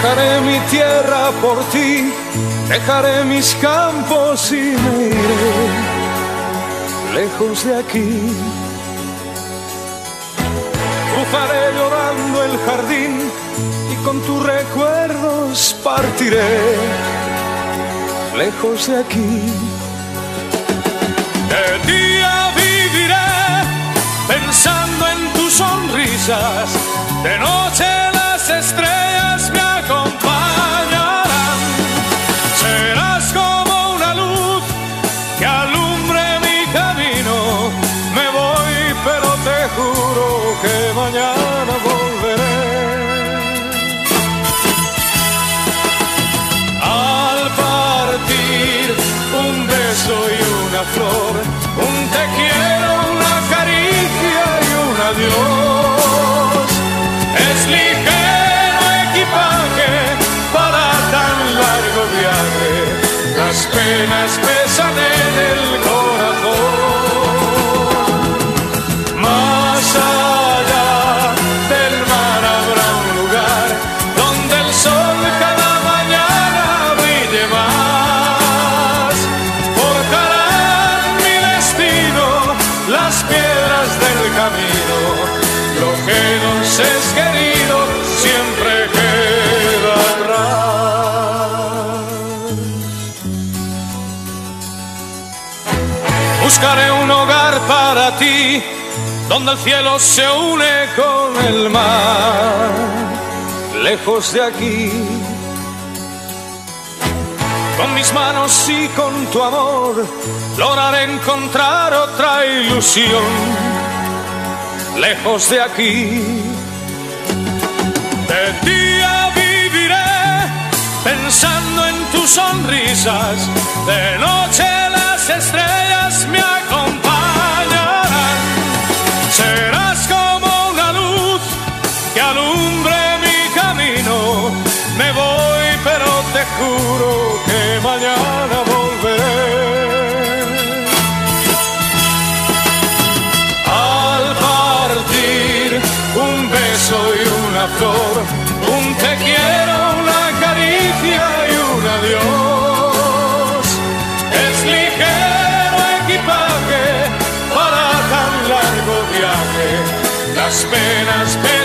Dejaré mi tierra por ti, dejaré mis campos y me iré lejos de aquí. Cruzaré llorando el jardín y con tus recuerdos partiré lejos de aquí. De día viviré pensando en tus sonrisas, de noche las estrellas me acompañarán. Serás como una luz que alumbre mi camino. Me voy, pero te juro que mañana volveré. Al partir, un beso y una flor, un te quiero, una caricia y un adiós. Es ligero equipaje para tan largo viaje, las penas pesan en el corazón. Más allá del mar habrá un lugar donde el sol cada mañana brille más. Forjarán mi destino las piedras del camino, lo que nos es querido siempre queda atrás. Buscaré un hogar para ti, donde el cielo se une con el mar, lejos de aquí. Con mis manos y con tu amor lograré encontrar otra ilusión, lejos de aquí. De día viviré pensando en tus sonrisas, de noche las estrellas me acompañarán. Serás como una luz que alumbre mi camino. Me voy, pero te juro que mañana volveré. Al partir, un beso y una flor, un te quiero, una caricia y un adiós. Es ligero equipaje para tan largo viaje, las penas